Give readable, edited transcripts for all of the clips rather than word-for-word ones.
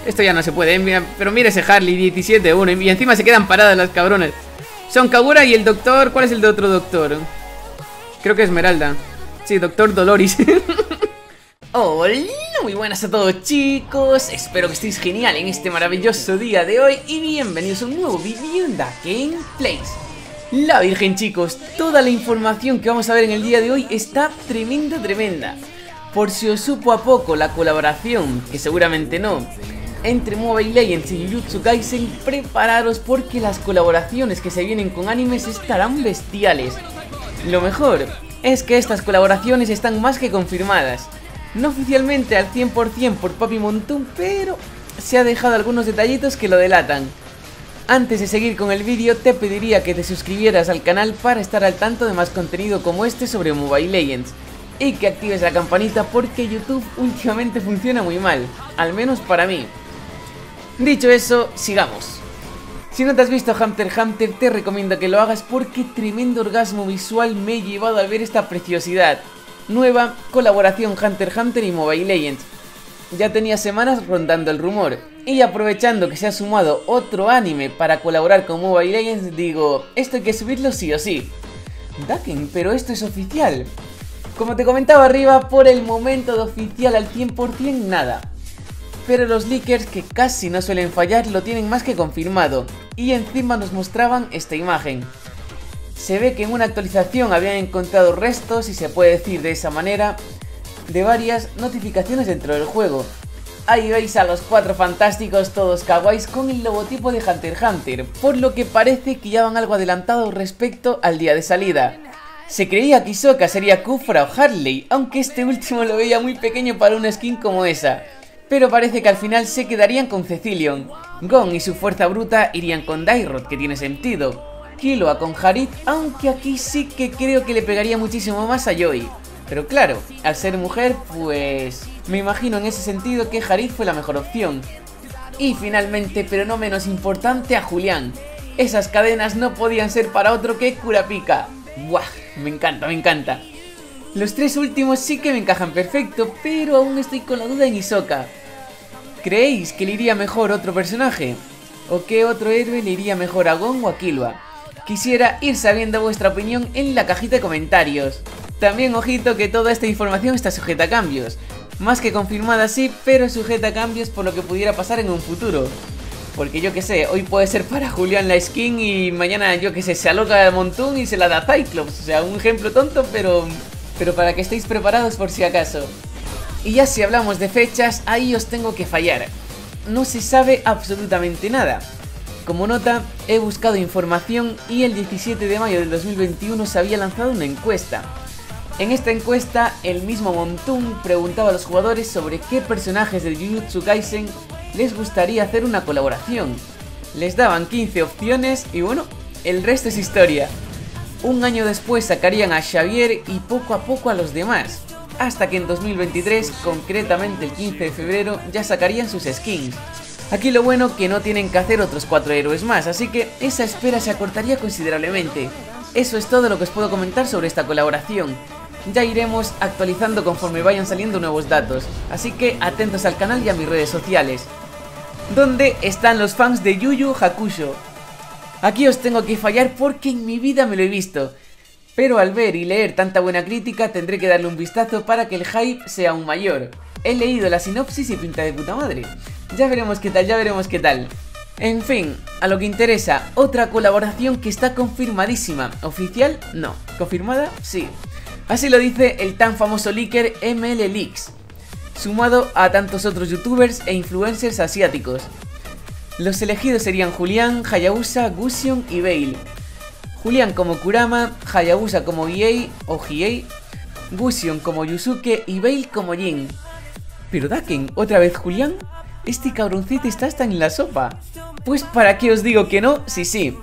Esto ya no se puede, mira, pero mira ese Harley 17-1 y encima se quedan paradas las cabronas. Son Kagura y el doctor... ¿Cuál es el de otro doctor? Creo que Esmeralda. Sí, doctor Doloris. Hola, muy buenas a todos chicos. Espero que estéis genial en este maravilloso día de hoy. Y bienvenidos a un nuevo vídeo de Gameplays. La virgen chicos, toda la información que vamos a ver en el día de hoy está tremenda. Por si os supo a poco la colaboración, que seguramente no, entre Mobile Legends y Jujutsu Kaisen, prepararos porque las colaboraciones que se vienen con animes estarán bestiales. Lo mejor es que estas colaboraciones están más que confirmadas. No oficialmente al 100% por Papi Montón, pero se ha dejado algunos detallitos que lo delatan. Antes de seguir con el vídeo te pediría que te suscribieras al canal para estar al tanto de más contenido como este sobre Mobile Legends. Y que actives la campanita porque YouTube últimamente funciona muy mal, al menos para mí. Dicho eso, sigamos. Si no te has visto Hunter x Hunter te recomiendo que lo hagas porque tremendo orgasmo visual me he llevado al ver esta preciosidad. Nueva colaboración Hunter x Hunter y Mobile Legends. Ya tenía semanas rondando el rumor, y aprovechando que se ha sumado otro anime para colaborar con Mobile Legends, digo, esto hay que subirlo sí o sí. Daken, pero esto es oficial. Como te comentaba arriba, por el momento de oficial al 100% nada. Pero los leakers, que casi no suelen fallar, lo tienen más que confirmado, y encima nos mostraban esta imagen. Se ve que en una actualización habían encontrado restos, si se puede decir de esa manera, de varias notificaciones dentro del juego. Ahí veis a los cuatro fantásticos todos kawaiis con el logotipo de Hunter x Hunter, por lo que parece que ya van algo adelantado respecto al día de salida. Se creía que Hisoka sería Kufra o Harley, aunque este último lo veía muy pequeño para una skin como esa. Pero parece que al final se quedarían con Cecilion. Gon y su fuerza bruta irían con Dairot, que tiene sentido. Killua con Harit, aunque aquí sí que creo que le pegaría muchísimo más a Joy. Pero claro, al ser mujer, pues me imagino en ese sentido que Harit fue la mejor opción. Y finalmente, pero no menos importante, a Julián. Esas cadenas no podían ser para otro que Kurapika. ¡Buah! Me encanta. Los tres últimos sí que me encajan perfecto, pero aún estoy con la duda en Hisoka. ¿Creéis que le iría mejor otro personaje? ¿O qué otro héroe le iría mejor a Gon o a Killua? Quisiera ir sabiendo vuestra opinión en la cajita de comentarios. También ojito que toda esta información está sujeta a cambios. Más que confirmada sí, pero sujeta a cambios por lo que pudiera pasar en un futuro. Porque yo que sé, hoy puede ser para Julián la skin y mañana yo que sé, se aloca a Montón y se la da a Cyclops. O sea, un ejemplo tonto, pero para que estéis preparados por si acaso. Y ya si hablamos de fechas, ahí os tengo que fallar. No se sabe absolutamente nada. Como nota, he buscado información y el 17 de mayo del 2021 se había lanzado una encuesta. En esta encuesta, el mismo Montón preguntaba a los jugadores sobre qué personajes de Jujutsu Kaisen les gustaría hacer una colaboración. Les daban 15 opciones y bueno, el resto es historia. Un año después sacarían a Xavier y poco a poco a los demás, hasta que en 2023, concretamente el 15 de febrero, ya sacarían sus skins. Aquí lo bueno que no tienen que hacer otros 4 héroes más, así que esa espera se acortaría considerablemente. Eso es todo lo que os puedo comentar sobre esta colaboración. Ya iremos actualizando conforme vayan saliendo nuevos datos, así que atentos al canal y a mis redes sociales. ¿Dónde están los fans de Yu Yu Hakusho? Aquí os tengo que fallar porque en mi vida me lo he visto, pero al ver y leer tanta buena crítica tendré que darle un vistazo para que el hype sea aún mayor. He leído la sinopsis y pinta de puta madre. Ya veremos qué tal, En fin, a lo que interesa, otra colaboración que está confirmadísima. ¿Oficial? No. ¿Confirmada? Sí. Así lo dice el tan famoso leaker ML Leaks, sumado a tantos otros youtubers e influencers asiáticos. Los elegidos serían Julián, Hayabusa, Gusion y Veil. Julián como Kurama, Hayabusa como Hiei o Hiei, Gusion como Yusuke y Veil como Jin. Pero Daken, ¿otra vez Julián? Este cabroncito está hasta en la sopa. Pues para qué os digo que no, sí.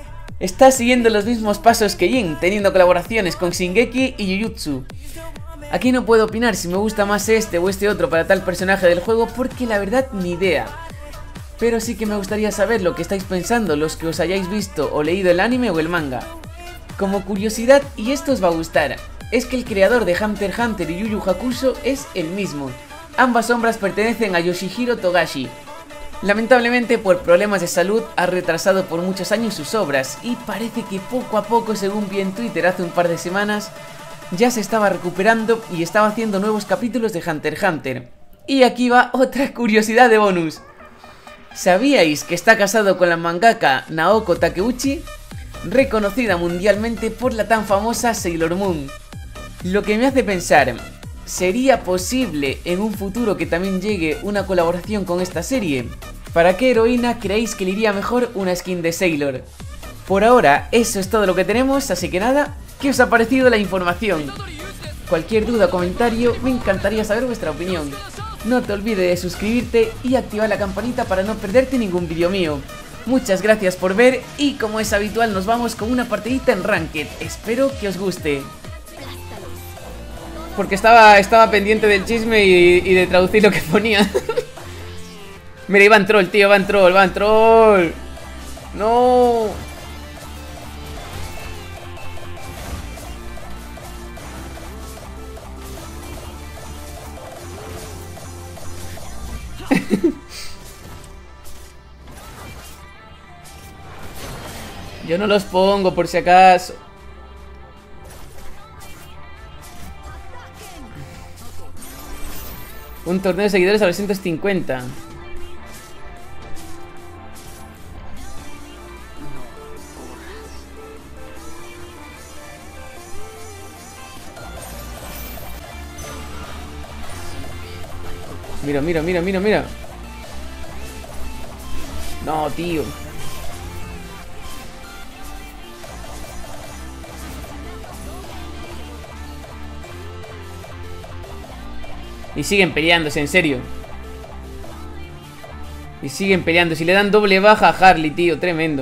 Está siguiendo los mismos pasos que Jin, teniendo colaboraciones con Shingeki y Jujutsu. Aquí no puedo opinar si me gusta más este o este otro para tal personaje del juego porque la verdad ni idea. Pero sí que me gustaría saber lo que estáis pensando los que os hayáis visto o leído el anime o el manga. Como curiosidad, y esto os va a gustar, es que el creador de Hunter x Hunter y Yu Yu Hakusho es el mismo. Ambas sombras pertenecen a Yoshihiro Togashi. Lamentablemente, por problemas de salud, ha retrasado por muchos años sus obras y parece que poco a poco, según vi en Twitter hace un par de semanas, ya se estaba recuperando y estaba haciendo nuevos capítulos de Hunter x Hunter. Y aquí va otra curiosidad de bonus. ¿Sabíais que está casado con la mangaka Naoko Takeuchi, reconocida mundialmente por la tan famosa Sailor Moon? Lo que me hace pensar, ¿sería posible en un futuro que también llegue una colaboración con esta serie? ¿Para qué heroína creéis que le iría mejor una skin de Sailor? Por ahora, eso es todo lo que tenemos, así que nada, ¿qué os ha parecido la información? Cualquier duda o comentario, me encantaría saber vuestra opinión. No te olvides de suscribirte y activar la campanita para no perderte ningún vídeo mío. Muchas gracias por ver y como es habitual nos vamos con una partidita en Ranked. Espero que os guste. Porque estaba pendiente del chisme y de traducir lo que ponía. Mira, iba en troll, tío, va en troll. No. Yo no los pongo por si acaso. Un torneo de seguidores a 250. Mira. No, tío. Y siguen peleándose, en serio. Y siguen peleando. Si le dan doble baja a Harley, tío, tremendo.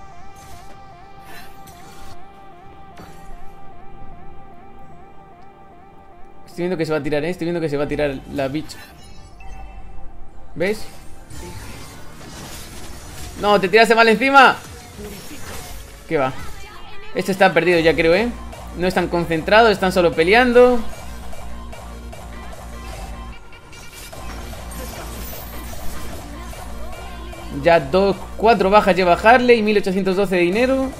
Estoy viendo que se va a tirar, Estoy viendo que se va a tirar la bitch. ¿Ves? No, te tiraste mal encima. ¿Qué va? Este está perdido ya, creo, No están concentrados, están solo peleando. Ya 4 bajas lleva Harley y 1812 de dinero.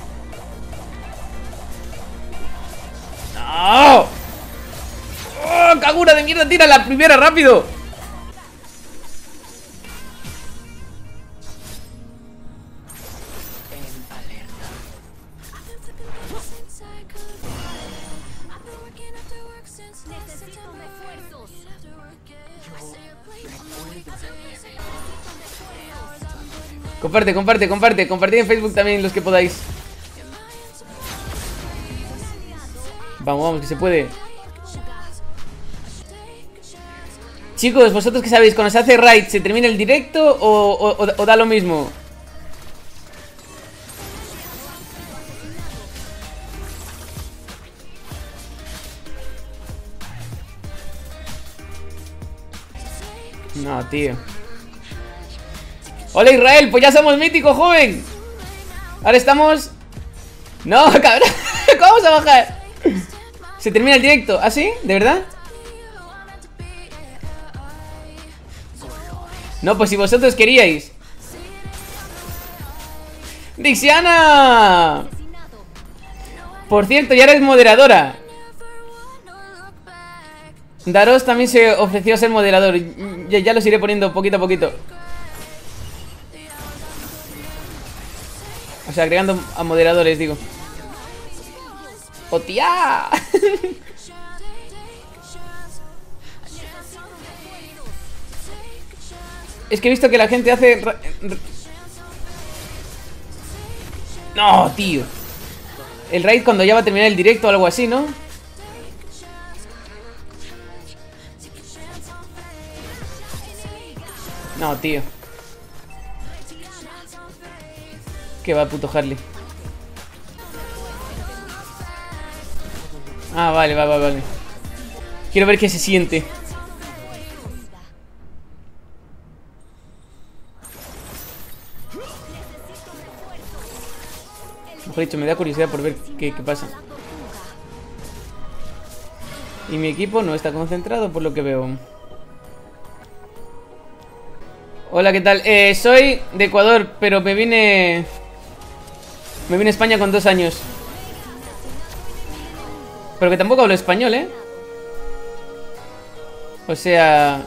¡No! ¡Oh, Kagura de mierda! ¡Tira la primera, rápido! Compartid en Facebook también los que podáis. Vamos, que se puede. Chicos, vosotros que sabéis, cuando se hace raid, ¿se termina el directo o da lo mismo? No, tío. Hola Israel, pues ya somos míticos, joven. Ahora estamos... No, cabrón. ¿Cómo vamos a bajar? ¿Se termina el directo? ¿Ah, sí? ¿De verdad? No, pues si vosotros queríais. ¡Dixiana! Por cierto, ya eres moderadora. Daros también se ofreció a ser moderador. Ya los iré poniendo poquito a poquito. O sea, agregando a moderadores, digo. ¡Oh, tía! Es que he visto que la gente hace... No, tío. El raid cuando ya va a terminar el directo o algo así, ¿no? No, tío. Que va, puto Harley. Ah, vale. Quiero ver qué se siente. Mejor dicho, me da curiosidad por ver qué pasa. Y mi equipo no está concentrado por lo que veo. Hola, ¿qué tal? Soy de Ecuador, pero me vine a España con 2 años. Pero que tampoco hablo español, ¿eh? O sea...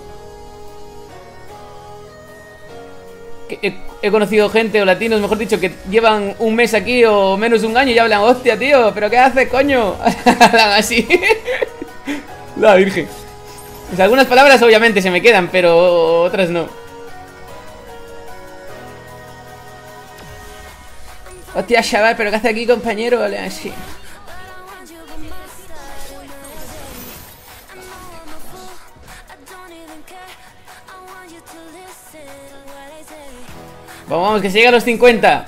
que he conocido gente, o latinos, mejor dicho, que llevan un mes aquí o menos de un año y hablan, hostia, tío, ¿pero qué haces, coño? Hablan así. La virgen. O sea, algunas palabras obviamente se me quedan, pero otras no. Hostia, chaval, ¿pero qué hace aquí, compañero? Así. Vamos, vamos, que se llega a los 50.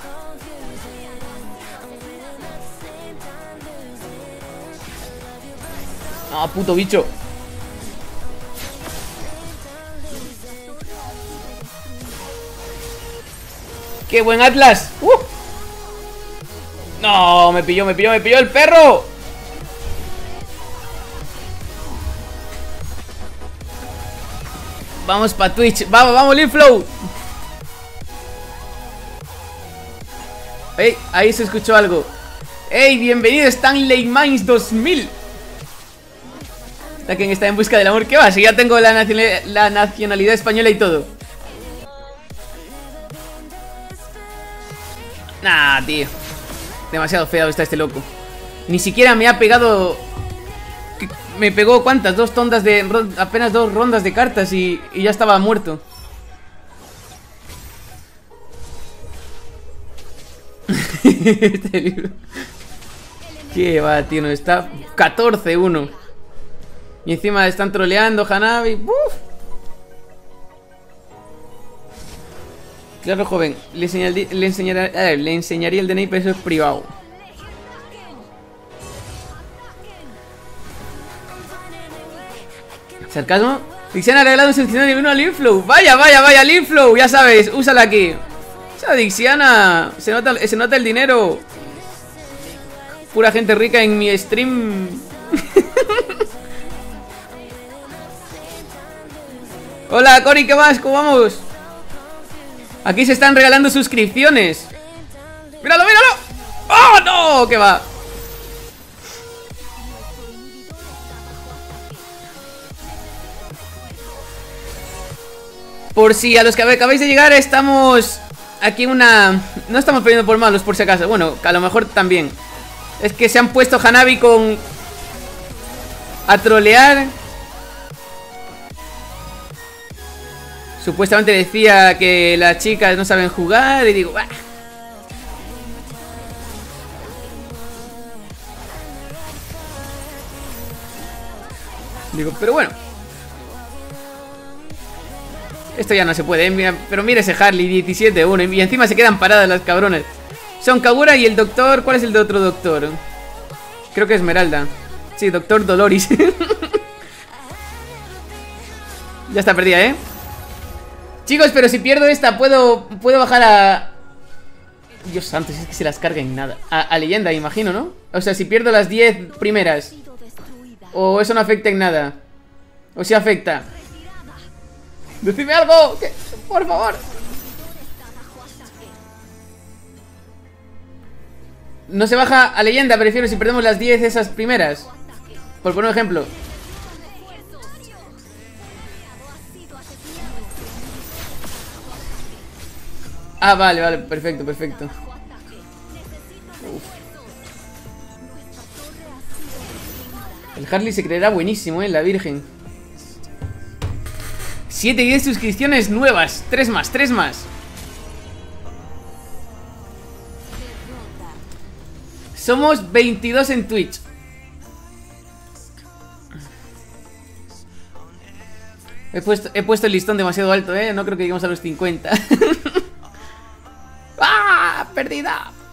Ah, puto bicho. ¡Qué buen Atlas! No, me pilló el perro. Vamos pa' Twitch. Vamos, vamos, Linflow. Ey, ahí se escuchó algo. Ey, bienvenido Stanley Mines 2000. ¿Está quien está en busca del amor? ¿Qué va? Si ya tengo la nacionalidad española y todo. Nah, tío. Demasiado feo está este loco. Ni siquiera me ha pegado... Me pegó, ¿cuántas? Apenas 2 rondas de cartas y ya estaba muerto. Este libro. Qué va, tío, no está 14-1. Y encima están troleando Hanabi. ¡Uf! Claro, joven, le enseñaría el DNI, pero eso es privado. ¿Sarcasmo? Dixiana ha regalado un seleccionado de 1 a Linflow. Vaya, vaya, vaya, Linflow, ya sabes, úsala aquí. Esa Dixiana, se nota el dinero. Pura gente rica en mi stream. Hola, Cory, ¿qué más? ¿Cómo vamos? Aquí se están regalando suscripciones. ¡Míralo, míralo! ¡Oh, no! ¿Qué va? Por si a los que acabáis de llegar, estamos aquí una... No estamos perdiendo por malos, por si acaso. Bueno, a lo mejor también. Es que se han puesto Hanabi con... a trolear. Supuestamente decía que las chicas no saben jugar. Y digo, ¡bah! Digo, pero bueno, esto ya no se puede, ¿eh? Pero mira ese Harley 17-1. Y encima se quedan paradas las cabrones. Son Kagura y el doctor... ¿Cuál es el de otro doctor? Creo que Esmeralda. Sí, doctor Doloris. Ya está perdida, ¿eh? Chicos, pero si pierdo esta, puedo bajar a... Dios santo, si es que se las carga en nada. A leyenda, imagino, ¿no? O sea, si pierdo las 10 primeras. O eso no afecta en nada. O si afecta. ¡Decime algo! ¡Por favor! No se baja a leyenda, prefiero si perdemos las 10 esas primeras. Por poner un ejemplo. Ah, vale, vale, perfecto, perfecto. Uf. El Harley se creerá buenísimo, la virgen. 7 y 10 suscripciones nuevas. 3 más, 3 más. Somos 22 en Twitch. He puesto el listón demasiado alto, no creo que lleguemos a los 50. ¡Ah! ¡Perdida!